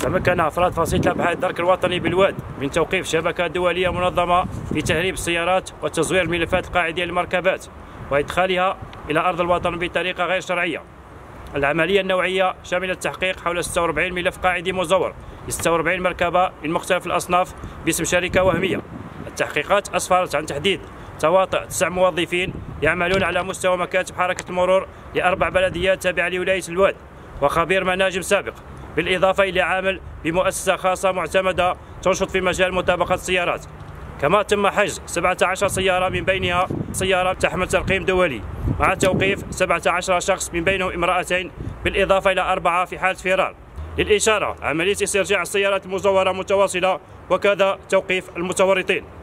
تمكن أفراد فصيلة الأبحاث الدرك الوطني بالواد من توقيف شبكة دولية منظمة في تهريب السيارات وتزوير الملفات القاعدية للمركبات وإدخالها إلى أرض الوطن بطريقة غير شرعية. العملية النوعية شملت التحقيق حول 46 ملف قاعدي مزور ل 46 مركبة من مختلف الأصناف باسم شركة وهمية. التحقيقات أسفرت عن تحديد تواطؤ 9 موظفين يعملون على مستوى مكاتب حركة المرور ل4 بلديات تابعة لولاية الواد وخبير مناجم سابق، بالإضافة إلى عامل بمؤسسة خاصة معتمدة تنشط في مجال مطابقة السيارات. كما تم حجز 17 سيارة من بينها سيارة تحمل ترقيم دولي، مع توقيف 17 شخص من بينهم امرأتين، بالإضافة إلى 4 في حالة فرار. للإشارة عملية استرجاع السيارات المزورة متواصلة وكذا توقيف المتورطين.